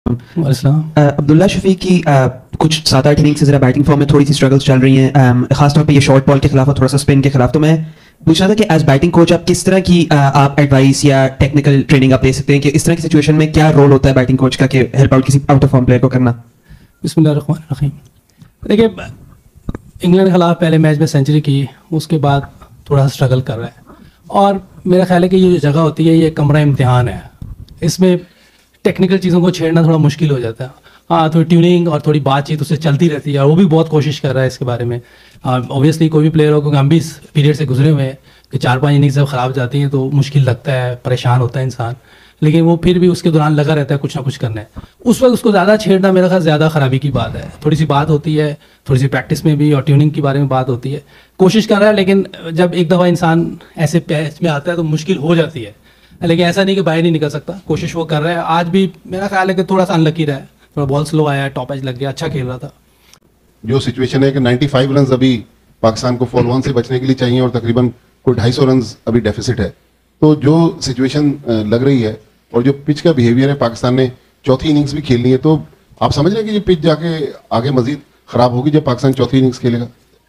अब्दुल्ला शफीक की कुछ 7-8 इनिंग से जरा बैटिंग फॉर्म में थोड़ी सी स्ट्रगल्स चल रही हैं, खासतौर पे ये शॉर्ट बॉल के खिलाफ और थोड़ा सा स्पिन के खिलाफ। तो मैं पूछ रहा था कि एज बैटिंग कोच आप किस तरह की आप एडवाइस या टेक्निकल ट्रेनिंग आप दे सकते हैं कि इस तरह की सिचुएशन में क्या रोल होता है बैटिंग कोच का कि हेल्प आउट किसी आउट ऑफ फॉर्म प्लेयर को करना। बिस्मिल्लाहिर्रहमानिर्रहीम। देखिए, इंग्लैंड के खिलाफ पहले मैच में सेंचुरी की, उसके बाद थोड़ा सा स्ट्रगल कर रहा है और मेरा ख्याल है कि ये जो जगह होती है ये कमरा इम्तिहान है, इसमें टेक्निकल चीज़ों को छेड़ना थोड़ा मुश्किल हो जाता है। हाँ, थोड़ी ट्यूनिंग और थोड़ी बातचीत उससे चलती रहती है और वो भी बहुत कोशिश कर रहा है इसके बारे में। ऑब्वियसली कोई भी प्लेयर हो, क्योंकि हम भी इस पीरियड से गुजरे हुए हैं कि 4-5 इनिंग्स जब ख़राब जाती हैं तो मुश्किल लगता है, परेशान होता है इंसान, लेकिन वो फिर भी उसके दौरान लगा रहता है कुछ ना कुछ करना है। उस वक्त उसको ज़्यादा छेड़ना मेरा ख्याल ज़्यादा ख़राबी की बात है। थोड़ी सी बात होती है, थोड़ी सी प्रैक्टिस में भी और ट्यूनिंग के बारे में बात होती है, कोशिश कर रहा है, लेकिन जब एक दफ़ा इंसान ऐसे पैच में आता है तो मुश्किल हो जाती है। लेकिन ऐसा नहीं कि बाहर नहीं निकल सकता, कोशिश वो कर रहा है। आज भी मेरा ख्याल है कि थोड़ा सा अनलकी रहा है, थोड़ा बॉल स्लो आया, टॉप एज लग गया, अच्छा खेल रहा था। जो सिचुएशन है कि 95 रन अभी पाकिस्तान को फॉल वन से बचने के लिए चाहिए और तकरीबन कोई 250 रन अभी डेफिसिट है। तो जो सिचुएशन लग रही है और जो पिच का बिहेवियर है, पाकिस्तान ने चौथी इनिंग्स भी खेलनी है, तो आप समझ रहे हैं कि ये पिच जाके आगे मजीद खराब होगी जब पाकिस्तान चौथी इनिंग्स खेलेगा?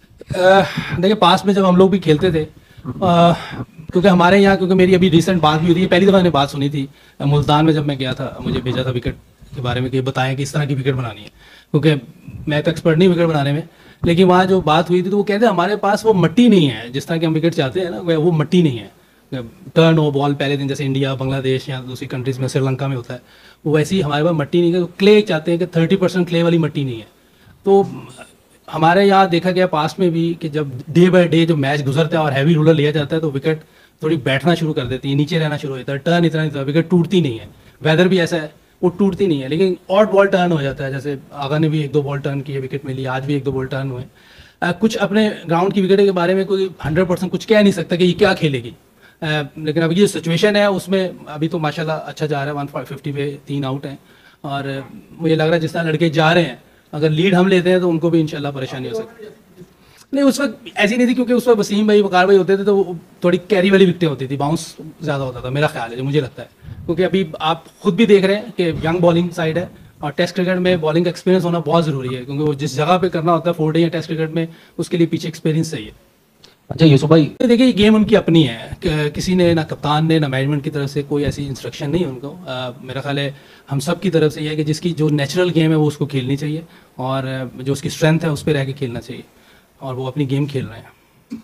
देखिए, पास में जब हम लोग भी खेलते थे, क्योंकि हमारे यहाँ, क्योंकि मेरी अभी रिसेंट बात भी हुई थी, पहली दफ़ा मैंने बात सुनी थी मुल्तान में जब मैं गया था, मुझे भेजा था विकेट के बारे में कि बताएं कि इस तरह की विकेट बनानी है, क्योंकि मैं तो एक्सपर्ट नहीं विकेट बनाने में, लेकिन वहाँ जो बात हुई थी तो वो कहते हैं हमारे पास वो मट्टी नहीं है, जिस तरह की हम विकेट चाहते हैं ना, वो मट्टी नहीं है। टर्न हो बॉल पहले दिन, जैसे इंडिया, बांग्लादेश या दूसरी कंट्रीज़ में, श्रीलंका में होता है, वो वैसे ही हमारे पास मट्टी नहीं है। तो क्ले चाहते हैं कि 30% क्ले वाली मट्टी नहीं है। तो हमारे यहाँ देखा गया पास में भी कि जब डे बाय डे जो मैच गुजरता है और हैवी रोलर लिया जाता है तो विकेट थोड़ी बैठना शुरू कर देती है, नीचे रहना शुरू हो जाता है, टर्न इतना नहीं, विकेट टूटती नहीं है। वेदर भी ऐसा है, वो टूटती नहीं है, लेकिन ऑड बॉल टर्न हो जाता है। जैसे आगा ने भी 1-2 बॉल टर्न किए, विकेट मिली, आज भी 1-2 बॉल टर्न हुए। कुछ अपने ग्राउंड की विकेट के बारे में कोई 100% कुछ कह नहीं सकता कि ये क्या खेलेगी, लेकिन अभी ये सिचुएशन है उसमें अभी तो माशाल्लाह अच्छा जा रहा है। 150 पे 3 आउट हैं और मुझे लग रहा है जिस तरह लड़के जा रहे हैं, अगर लीड हम लेते हैं तो उनको भी इंशाल्लाह परेशानी हो सकती है। नहीं, उस वक्त ऐसी नहीं थी, क्योंकि उस वक्त वसीम भाई, वकार भाई होते थे तो थोड़ी कैरी वाली विकटें होती थी, बाउंस ज़्यादा होता था, मेरा ख्याल है, जो मुझे लगता है। क्योंकि अभी आप खुद भी देख रहे हैं कि यंग बॉलिंग साइड है और टेस्ट क्रिकेट में बॉलिंग का एक्सपीरियंस होना बहुत ज़रूरी है, क्योंकि वो जिस जगह पे करना होता है 4 डे या टेस्ट क्रिकेट में, उसके लिए पीछे एक्सपीरियंस चाहिए। अच्छा यूसुफ भाई, देखिए, ये गेम उनकी अपनी है, किसी ने, ना कप्तान ने, ना मैनेजमेंट की तरफ से कोई ऐसी इंस्ट्रक्शन नहीं है उनको। मेरा ख्याल है हम सब की तरफ से ये है कि जिसकी जो नेचुरल गेम है वो उसको खेलनी चाहिए और जो उसकी स्ट्रेंथ है उस पर रह के खेलना चाहिए, और वो अपनी गेम खेल रहे हैं।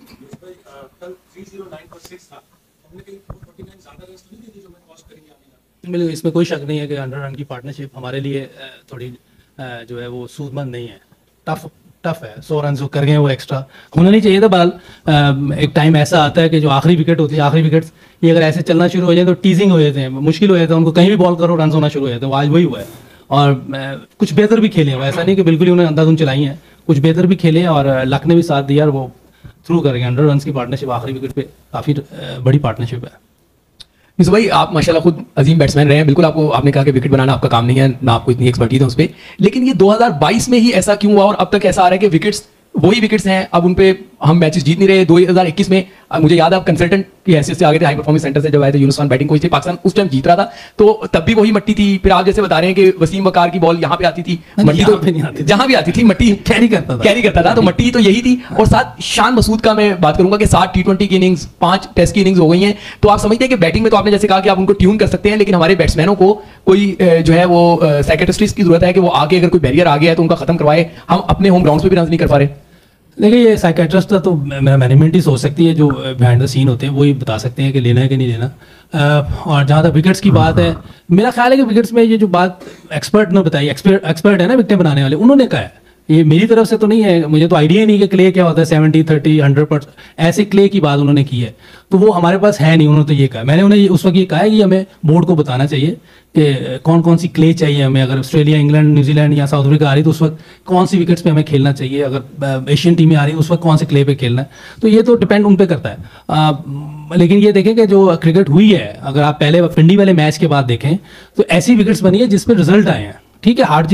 बिल्कुल, इसमें कोई शक नहीं है कि 100 रन की पार्टनरशिप हमारे लिए थोड़ी जो है वो सूदमंद नहीं है, टफ है। 100 रन जो कर गए वो एक्स्ट्रा होना नहीं चाहिए था। बहरहाल एक टाइम ऐसा आता है कि जो आखिरी विकेट होती है, आखिरी विकेट्स ये अगर ऐसे चलना शुरू हो जाए तो टीजिंग हो जाते हैं, मुश्किल हो जाता है, उनको कहीं भी बॉल करो रन होना शुरू हो जाते हैं। आज वही हुआ है और कुछ बेहतर भी खेले हैं, ऐसा नहीं कि बिल्कुल ही उन्हें अंधाधुन चलाई हैं, कुछ बेहतर भी खेले और लक ने भी साथ दिया और वो थ्रू करेंगे। 100 रन की पार्टनरशिप आखिरी विकेट पे काफ़ी बड़ी पार्टनरशिप है। यूसुफ भाई, आप माशाल्लाह खुद अजीम बैट्समैन रहे हैं, बिल्कुल आपने कहा कि विकेट बनाना आपका काम नहीं है, ना आपको इतनी एक्सपर्टीज है उस पर, लेकिन ये 2022 में ही ऐसा क्यों हुआ और अब तक ऐसा आ रहा है कि विकेट्स वही विकेट्स हैं, अब उन पे हम मैचेस जीत नहीं रहे। 2021 में मुझे याद है आप कंसल्टेंट की हैसियत से आगे थे, हाई परफॉर्मेंस सेंटर से जब आए थे, यूनुस खान बैटिंग कोच थे, पाकिस्तान उस टाइम जीत रहा था, तो तब भी वही मट्टी थी। फिर आप जैसे बता रहे हैं कि वसीम वकार की बॉल यहाँ पे आती थी, मट्टी तो जहां भी आती थी मट्टी कैरी करता था, तो मट्टी तो यही थी। और साथ शान मसूद का मैं बात करूंगा कि 7 T20 की इनिंग्स, 5 टेस्ट की इनिंग्स हो गई हैं, तो आप समझते हैं कि बैटिंग में तो आपने जैसे कहा कि आप उनको ट्यून कर सकते हैं, लेकिन हमारे बैट्समैनों को कोई जो है वो साइकियाट्रिस्ट की जरूरत है कि वो आगे अगर कोई बैरियर आ गया है तो उनका खत्म करवाए। हम अपने होम ग्राउंड पे भी रन नहीं कर पा रहे। देखिए, ये साइकियाट्रिस्ट तो मेरा मैनेजमेंट ही सोच सकती है, जो बिहाइंड द सीन होते हैं वो ही बता सकते हैं कि लेना है कि नहीं लेना। और जहाँ तक विकेट्स की बात है, मेरा ख्याल है कि विकेट्स में ये जो बात एक्सपर्ट ने बताई, एक्सपर्ट है ना विकेट बनाने वाले, उन्होंने कहा है, ये मेरी तरफ से तो नहीं है, मुझे तो आइडिया ही नहीं कि क्ले क्या होता है, 70, 30, 100% ऐसे क्ले की बात उन्होंने की है, तो वो हमारे पास है नहीं। उन्होंने तो ये कहा, मैंने उन्हें उस वक्त ये कहा है कि हमें बोर्ड को बताना चाहिए कि कौन कौन सी क्ले चाहिए हमें, अगर ऑस्ट्रेलिया, इंग्लैंड, न्यूजीलैंड या साउथ अफ्रीका आ रही तो उस वक्त कौन सी विकेट्स पे हमें खेलना चाहिए, अगर एशियन टीमें आ रही है उस वक्त कौन से क्ले पे खेलना है, तो ये तो डिपेंड उन पर करता है। लेकिन ये देखें कि जो क्रिकेट हुई है, अगर आप पहले पिंडी वाले मैच के बाद देखें तो ऐसी विकेट्स बनी है जिस पर रिजल्ट आए हैं। ठीक है, हार जीत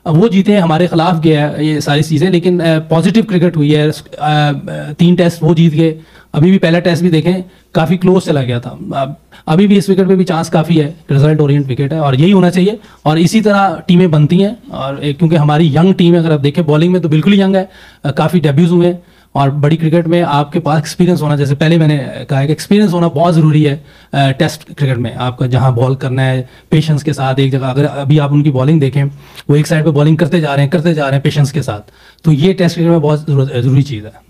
वो जीते, हमारे खिलाफ गया है ये सारी चीज़ें, लेकिन पॉजिटिव क्रिकेट हुई है। 3 टेस्ट वो जीत गए, अभी भी पहला टेस्ट भी देखें काफ़ी क्लोज चला गया था। अभी भी इस विकेट पे भी चांस काफ़ी है, रिजल्ट ओरिएंट विकेट है और यही होना चाहिए। और इसी तरह टीमें बनती हैं, और क्योंकि हमारी यंग टीम है, अगर आप देखें बॉलिंग में तो बिल्कुल यंग है, काफ़ी डेब्यूज हुए हैं। और बड़ी क्रिकेट में आपके पास एक्सपीरियंस होना, जैसे पहले मैंने कहा है कि एक्सपीरियंस होना बहुत ज़रूरी है। टेस्ट क्रिकेट में आपका जहां बॉल करना है पेशेंस के साथ एक जगह, अगर अभी आप उनकी बॉलिंग देखें, वो एक साइड पे बॉलिंग करते जा रहे हैं पेशेंस के साथ, तो ये टेस्ट क्रिकेट में बहुत ज़रूरी चीज़ है।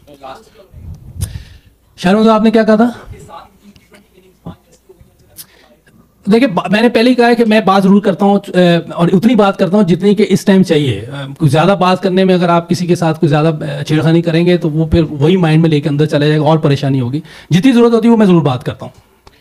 शायद आपने क्या कहा था? देखिए, मैंने पहले ही कहा है कि मैं बात जरूर करता हूँ, और उतनी बात करता हूँ जितनी कि इस टाइम चाहिए। कुछ ज़्यादा बात करने में अगर आप किसी के साथ कुछ ज़्यादा छेड़खानी करेंगे तो वो फिर वही माइंड में लेके अंदर चला जाएगा और परेशानी होगी। जितनी ज़रूरत होती है वो मैं ज़रूर बात करता हूँ।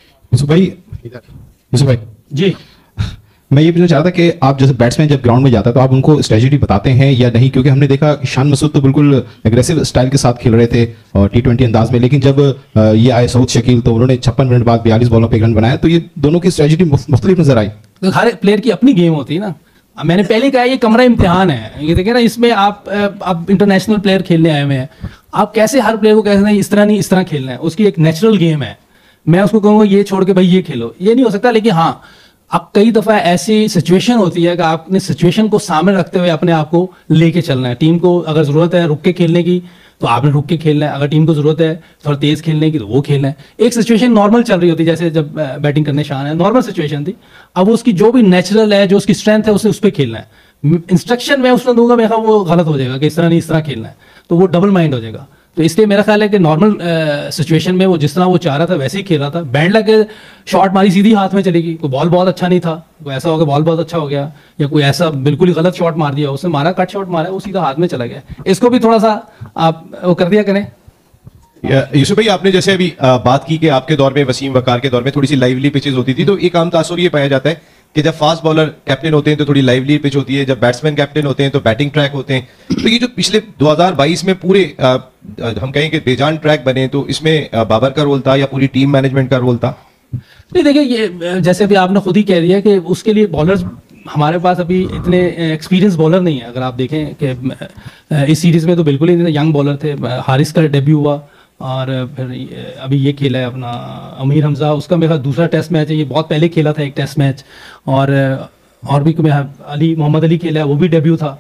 यूसुफ भाई जी, मैं ये पूछना चाहता था कि आप जैसे बैट्समैन जब ग्राउंड में जाता है तो आप उनको स्ट्रेटजी बताते हैं या नहीं? क्योंकि हमने देखा शान मसूद तो बिल्कुल एग्रेसिव स्टाइल के साथ खेल रहे थे और T20 अंदाज में, लेकिन जब ये आए सऊद शकील तो उन्होंने 56 मिनट बाद 42 बॉलों पे 1 रन बनाया, तो ये दोनों की स्ट्रेटजी मुख्तलिफ नजर आई। तो हर प्लेयर की अपनी गेम होती है ना। मैंने पहले कहा ये कमरा इम्तिहान है, ये देखिए ना, इसमें आप इंटरनेशनल प्लेयर खेलने आए हुए हैं, आप कैसे हर प्लेयर को कहते हैं इस तरह नहीं इस तरह खेलना है, उसकी एक नेचुरल गेम है। मैं उसको कहूँगा ये छोड़ के भाई ये खेलो, ये नहीं हो सकता। लेकिन हाँ, अब कई दफ़ा ऐसी सिचुएशन होती है कि आपने सिचुएशन को सामने रखते हुए अपने आप को लेके चलना है। टीम को अगर ज़रूरत है रुक के खेलने की तो आपने रुक के खेलना है, अगर टीम को ज़रूरत है थोड़ा तेज़ खेलने की तो वो खेलना है। एक सिचुएशन नॉर्मल चल रही होती है, जैसे जब बैटिंग करने शान है, नॉर्मल सिचुएशन थी। अब उसकी जो भी नेचुरल है, जो उसकी स्ट्रेंथ है, उसे उस पर खेलना है। इंस्ट्रक्शन मैं उसमें दूंगा, मेरा वो गलत हो जाएगा कि इस तरह नहीं इस तरह खेलना है, तो वो डबल माइंड हो जाएगा। तो इसलिए मेरा ख्याल है कि नॉर्मल सिचुएशन में वो जिस तरह वो चाह रहा था वैसे ही खेल रहा था। बैंड लग के शॉट मारी, सीधी हाथ में चली गई। कोई बॉल बहुत अच्छा नहीं था, कोई ऐसा हो गया बॉल बहुत अच्छा हो गया, या कोई ऐसा बिल्कुल ही गलत शॉट मार दिया, उसने मारा कट शॉट मारा, वो सीधा हाथ में चला गया। इसको भी थोड़ा सा आप वो कर दिया करें। यूसुफ भाई, आपने जैसे अभी बात की कि आपके दौर में, वसीम वकार के दौर में थोड़ी सी लाइवली पिचेस होती थी, तो एक आम तासुर ये पाया जाता है कि जब फास्ट बॉलर कैप्टन होते हैं तो थोड़ी लाइवली पिच होती है, जब बैट्समैन कैप्टन होते हैं तो बैटिंग ट्रैक होते हैं। तो ये जो पिछले 2022 में पूरे हम कहें कि बेजान ट्रैक बने, तो इसमें बाबर का रोल था या पूरी टीम मैनेजमेंट का रोल था? नहीं, देखिए, ये जैसे अभी आपने खुद ही कह दिया कि उसके लिए बॉलर्स हमारे पास अभी इतने एक्सपीरियंस बॉलर नहीं है। अगर आप देखें कि इस सीरीज में तो बिल्कुल ही यंग बॉलर थे। हारिस का डेब्यू हुआ और फिर अभी ये खेला है अपना अमीर हमजा, उसका मेरा दूसरा टेस्ट मैच है, ये बहुत पहले खेला था एक टेस्ट मैच। और भी अली मोहम्मद अली खेला है, वो भी डेब्यू था।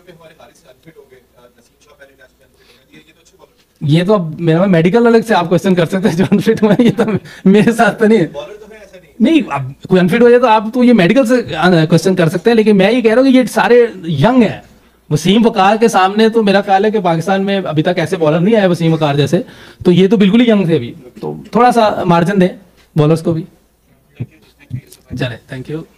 ये तो अब मेरा मेडिकल अलग से आप क्वेश्चन कर सकते हैं, जो अनफिट हुआ है ये तो मेरे साथ तो नहीं है। नहीं, अब कोई अनफिट हो जाए तो आप तो ये मेडिकल से क्वेश्चन कर सकते हैं, लेकिन मैं ये कह रहा हूँ कि ये सारे यंग हैं। वसीम वकार के सामने तो मेरा ख्याल है कि पाकिस्तान में अभी तक ऐसे बॉलर नहीं आए वसीम वकार जैसे, तो ये तो बिल्कुल ही यंग थे अभी, तो थोड़ा सा मार्जिन दें बॉलर्स को भी। चले, थैंक यू।